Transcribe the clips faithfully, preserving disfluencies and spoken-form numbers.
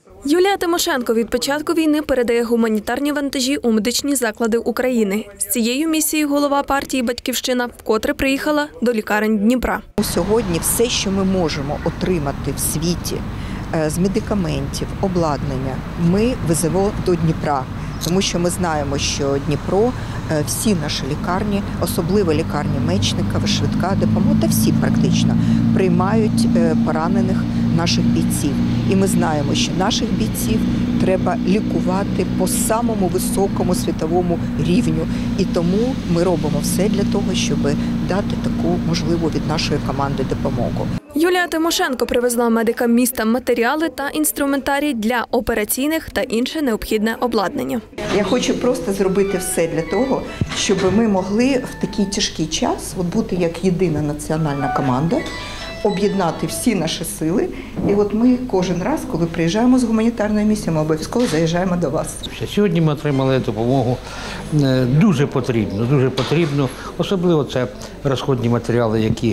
Юлія Тимошенко від початку війни передає гуманітарні вантажі у медичні заклади України. З цією місією голова партії «Батьківщина» вкотре приїхала до лікарень Дніпра. Сьогодні все, що ми можемо отримати в світі з медикаментів, обладнання, ми веземо до Дніпра. Тому що ми знаємо, що Дніпро, всі наші лікарні, особливо лікарні Мечникова, швидка допомога, та всі практично приймають поранених наших бійців. І ми знаємо, що наших бійців треба лікувати по самому високому світовому рівню. І тому ми робимо все для того, щоб дати таку можливу від нашої команди допомогу. Юлія Тимошенко привезла медикам міста матеріали та інструментарій для операційних та інше необхідне обладнання. Я хочу просто зробити все для того, щоб ми могли в такий тяжкий час от бути як єдина національна команда, об'єднати всі наші сили. І от ми кожен раз, коли приїжджаємо з гуманітарною місією, ми обов'язково заїжджаємо до вас. Сьогодні ми отримали допомогу дуже потрібну, дуже потрібну. Особливо це розходні матеріали, які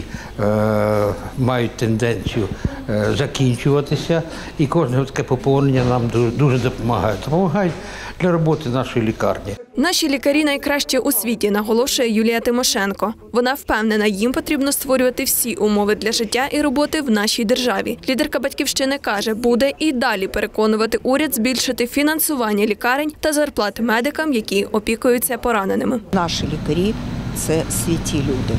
е, мають тенденцію е, закінчуватися. І кожне таке поповнення нам дуже, дуже допомагає. Допомагають для роботи нашої лікарні. Наші лікарі найкращі у світі, наголошує Юлія Тимошенко. Вона впевнена, їм потрібно створювати всі умови для життя і роботи в нашій державі. Лідерка «Батьківщини» каже, буде і далі переконувати уряд збільшити фінансування лікарень та зарплати медикам, які опікуються пораненими. Наші лікарі – це святі люди.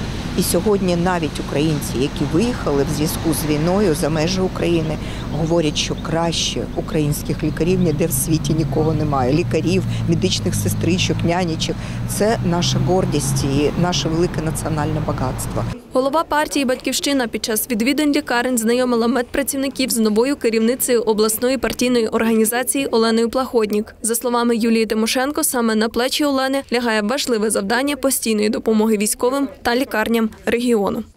І сьогодні навіть українці, які виїхали в зв'язку з війною за межі України, говорять, що краще українських лікарів ніде в світі нікого немає. Лікарів, медичних сестричок, нянечок – це наша гордість і наше велике національне багатство. Голова партії «Батьківщина» під час відвідин лікарень знайомила медпрацівників з новою керівницею обласної партійної організації Оленою Плаходнік. За словами Юлії Тимошенко, саме на плечі Олени лягає важливе завдання постійної допомоги військовим та лікарням регіону.